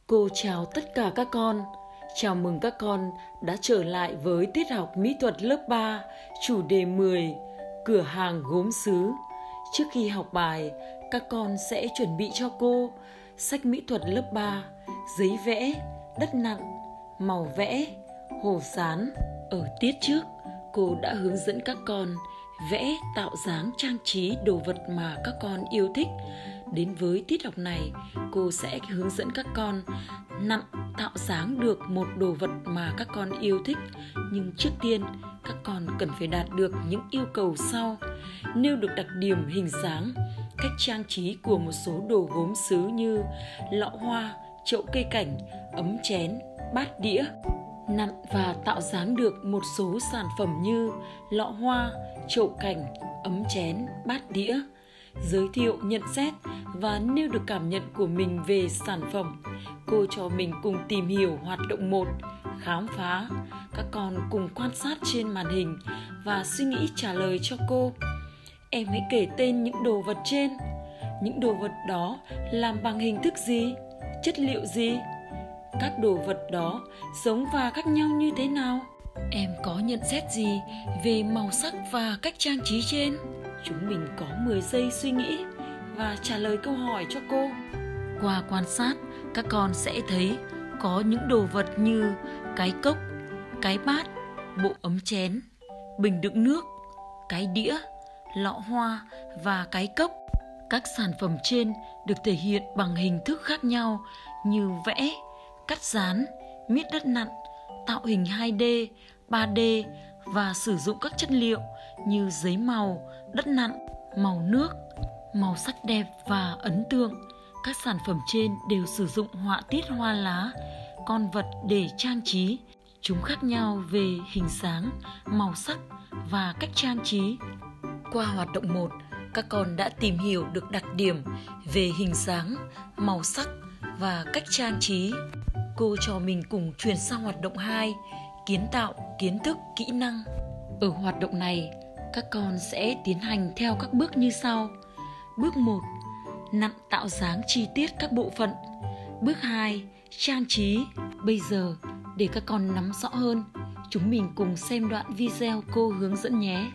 Cô chào tất cả các con. Chào mừng các con đã trở lại với tiết học mỹ thuật lớp 3, chủ đề 10, cửa hàng gốm sứ. Trước khi học bài, các con sẽ chuẩn bị cho cô sách mỹ thuật lớp 3, giấy vẽ, đất nặn, màu vẽ, hồ dán. Ở tiết trước, cô đã hướng dẫn các con vẽ, tạo dáng, trang trí đồ vật mà các con yêu thích. Đến với tiết học này, cô sẽ hướng dẫn các con nặn, tạo dáng được một đồ vật mà các con yêu thích. Nhưng trước tiên, các con cần phải đạt được những yêu cầu sau. Nêu được đặc điểm hình dáng, cách trang trí của một số đồ gốm sứ như lọ hoa, chậu cây cảnh, ấm chén, bát đĩa. Nặn và tạo dáng được một số sản phẩm như lọ hoa, chậu cảnh, ấm chén, bát đĩa. Giới thiệu, nhận xét và nêu được cảm nhận của mình về sản phẩm. Cô cho mình cùng tìm hiểu hoạt động 1, khám phá. Các con cùng quan sát trên màn hình và suy nghĩ trả lời cho cô. Em hãy kể tên những đồ vật trên. Những đồ vật đó làm bằng hình thức gì? Chất liệu gì? Các đồ vật đó giống và khác nhau như thế nào? Em có nhận xét gì về màu sắc và cách trang trí trên? Chúng mình có 10 giây suy nghĩ và trả lời câu hỏi cho cô. Qua quan sát, các con sẽ thấy có những đồ vật như cái cốc, cái bát, bộ ấm chén, bình đựng nước, cái đĩa, lọ hoa và cái cốc. Các sản phẩm trên được thể hiện bằng hình thức khác nhau như vẽ, cắt dán, miết đất nặn, tạo hình 2D, 3D và sử dụng các chất liệu như giấy màu, đất nặn, màu nước. Màu sắc đẹp và ấn tượng. Các sản phẩm trên đều sử dụng họa tiết hoa lá, con vật để trang trí. Chúng khác nhau về hình dáng, màu sắc và cách trang trí. Qua hoạt động 1, các con đã tìm hiểu được đặc điểm về hình dáng, màu sắc và cách trang trí. Cô cho mình cùng chuyển sang hoạt động 2, kiến tạo, kiến thức, kỹ năng. Ở hoạt động này, các con sẽ tiến hành theo các bước như sau. Bước 1, nặn tạo dáng chi tiết các bộ phận. Bước 2, trang trí. Bây giờ, để các con nắm rõ hơn, chúng mình cùng xem đoạn video cô hướng dẫn nhé.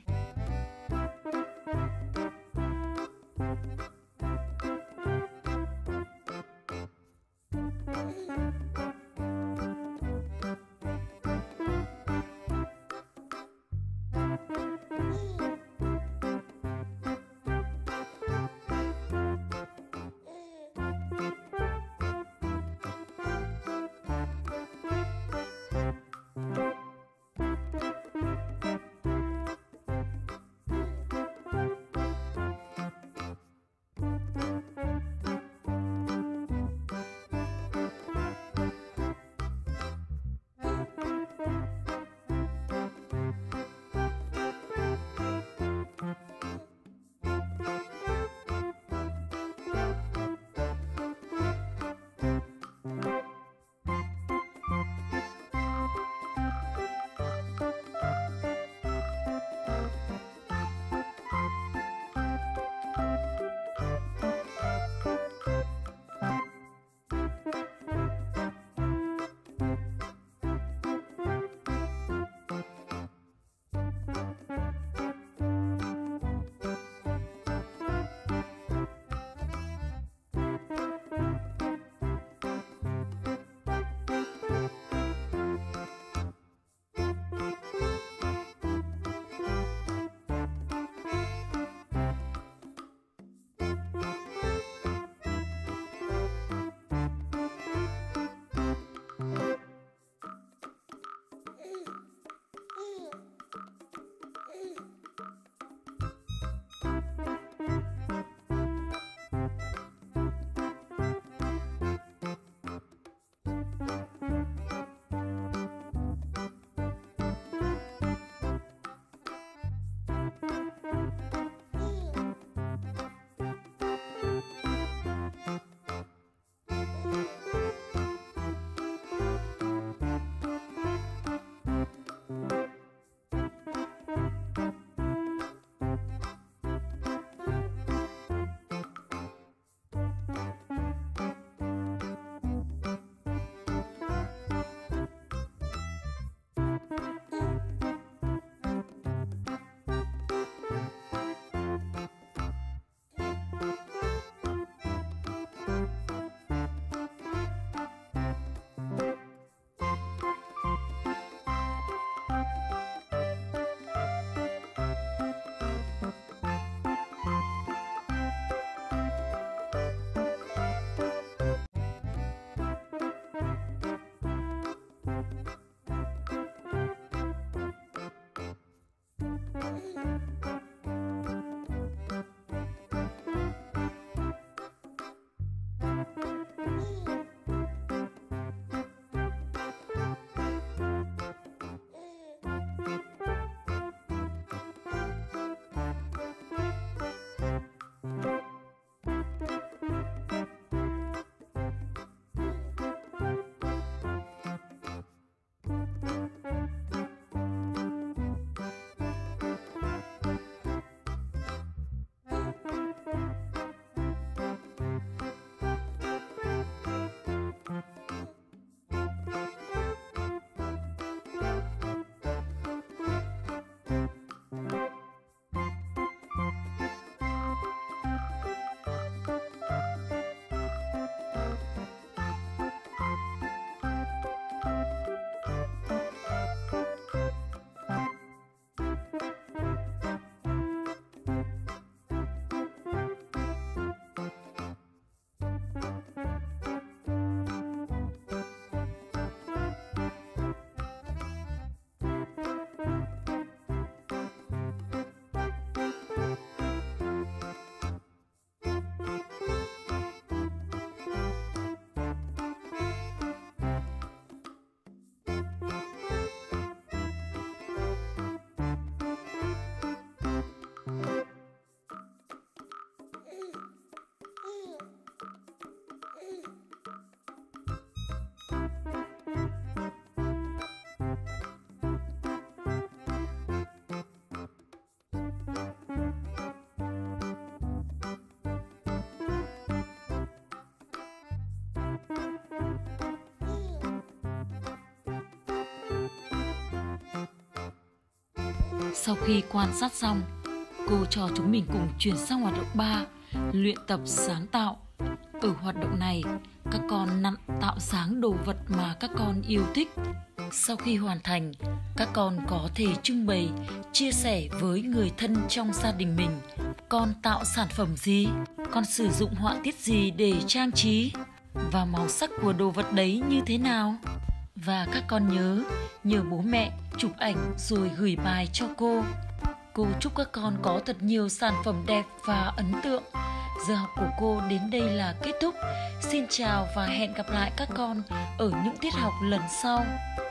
Sau khi quan sát xong, cô cho chúng mình cùng chuyển sang hoạt động 3, luyện tập sáng tạo. Ở hoạt động này, các con nặn tạo dáng đồ vật mà các con yêu thích. Sau khi hoàn thành, các con có thể trưng bày, chia sẻ với người thân trong gia đình mình. Con tạo sản phẩm gì? Con sử dụng họa tiết gì để trang trí? Và màu sắc của đồ vật đấy như thế nào? Và các con nhớ bố mẹ chụp ảnh rồi gửi bài cho cô. Cô chúc các con có thật nhiều sản phẩm đẹp và ấn tượng. Giờ học của cô đến đây là kết thúc. Xin chào và hẹn gặp lại các con ở những tiết học lần sau.